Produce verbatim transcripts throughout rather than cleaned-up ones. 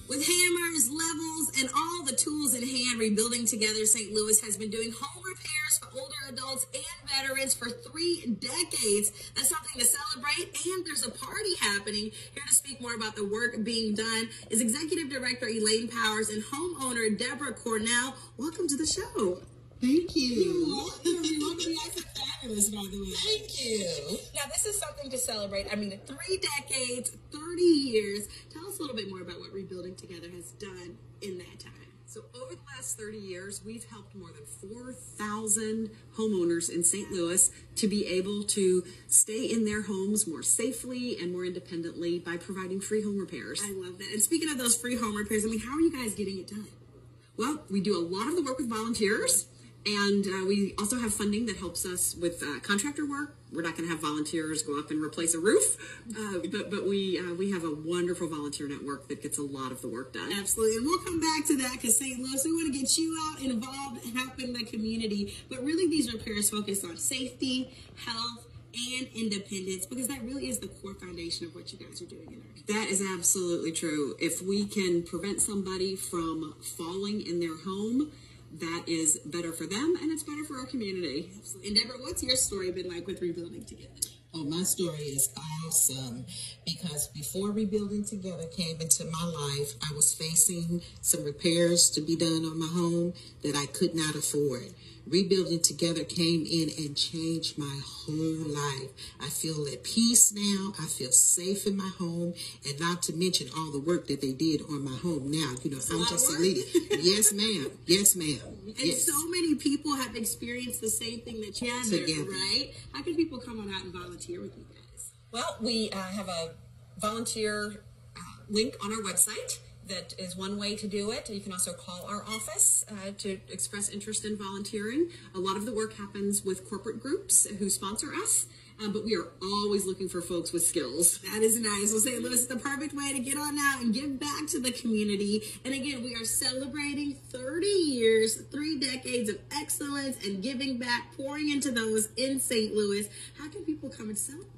With hammers, levels, and all the tools in hand, Rebuilding Together Saint Louis has been doing home repairs for older adults and veterans for three decades. That's something to celebrate, and there's a party happening. Here to speak more about the work being done is Executive Director Elaine Powers and homeowner Deborah Cornell. Welcome to the show. Thank you. You're welcome. You're welcome. You guys are fabulous, by the way. Thank you. Now, this is something to celebrate. I mean, three decades, thirty years. Tell us a little bit more about what Rebuilding Together has done in that time. So over the last thirty years, we've helped more than four thousand homeowners in Saint Louis to be able to stay in their homes more safely and more independently by providing free home repairs. I love that. And speaking of those free home repairs, I mean, how are you guys getting it done? Well, we do a lot of the work with volunteers. And uh, we also have funding that helps us with uh, contractor work. We're not going to have volunteers go up and replace a roof, uh, but but we uh, we have a wonderful volunteer network that gets a lot of the work done. Absolutely, and we'll come back to that because Saint Louis, we want to get you out involved, helping the community. But really, these repairs focus on safety, health, and independence, because that really is the core foundation of what you guys are doing in our community. That is absolutely true. If we can prevent somebody from falling in their home, that is better for them, and it's better for our community. Absolutely. And Deborah, what's your story been like with Rebuilding Together? Oh, my story is awesome because before Rebuilding Together came into my life, I was facing some repairs to be done on my home that I could not afford. Rebuilding Together came in and changed my whole life. I feel at peace now. I feel safe in my home, and not to mention all the work that they did on my home now. You know, I'm just a leader. Yes, ma'am. Yes, ma'am. And yes. so many people have experienced the same thing that you have, right? How can people come on out and volunteer with you guys? Well, we uh, have a volunteer uh, link on our website. That is one way to do it. You can also call our office uh, to express interest in volunteering. A lot of the work happens with corporate groups who sponsor us, uh, but we are always looking for folks with skills. That is nice. Well, Saint Louis is the perfect way to get on out and give back to the community. And again, we are celebrating thirty years, three decades of excellence and giving back, pouring into those in Saint Louis. How can people come and celebrate?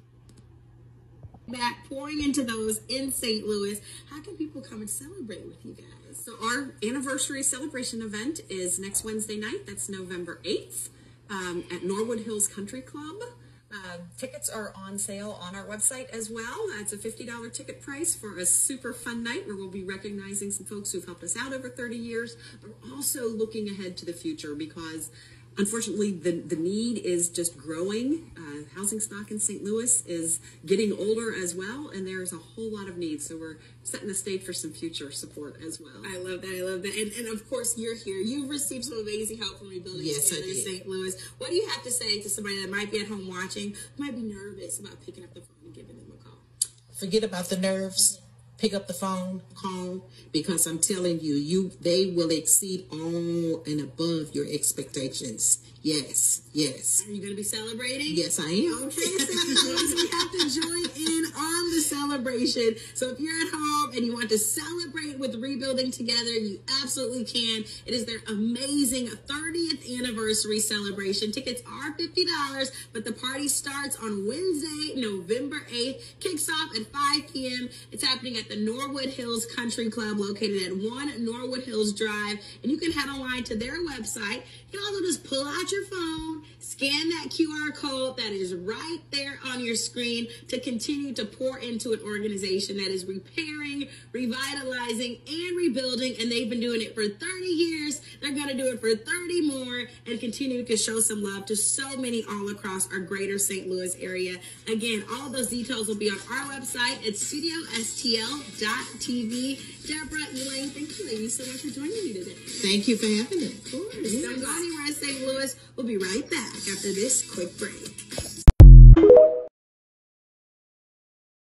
Back pouring into those in Saint Louis. How can people come and celebrate with you guys? So our anniversary celebration event is next Wednesday night. That's November eighth um, at Norwood Hills Country Club. Uh, tickets are on sale on our website as well. That's a fifty dollar ticket price for a super fun night where we'll be recognizing some folks who've helped us out over thirty years, but also looking ahead to the future because unfortunately, the, the need is just growing. Uh, housing stock in Saint Louis is getting older as well, and there's a whole lot of needs. So we're setting the stage for some future support as well. I love that. I love that. And, and of course, you're here. You've received some amazing help from Rebuilding yes, Together in Saint Louis. What do you have to say to somebody that might be at home watching, who might be nervous about picking up the phone and giving them a call? Forget about the nerves. Pick up the phone, call, because I'm telling you, you they will exceed all and above your expectations. Yes, yes. Are you going to be celebrating? Yes, I am. Okay, so we have to join in on the celebration. So if you're at home and you want to celebrate with Rebuilding Together, you absolutely can. It is their amazing thirtieth anniversary celebration. Tickets are fifty dollars, but the party starts on Wednesday, November eighth, kicks off at five p m It's happening at the Norwood Hills Country Club located at one Norwood Hills Drive, and you can head online to their website. You can also just pull out your phone, scan that Q R code that is right there on your screen to continue to pour into an organization that is repairing, revitalizing, and rebuilding, and they've been doing it for thirty years. They're going to do it for thirty more and continue to show some love to so many all across our greater Saint Louis area. Again, all of those details will be on our website at studio s t l dot t v. Deborah, Elaine, thank you ladies so much for joining me today. Thank you for having me. Of course. Don't go anywhere in Saint Louis. We'll be right back after this quick break.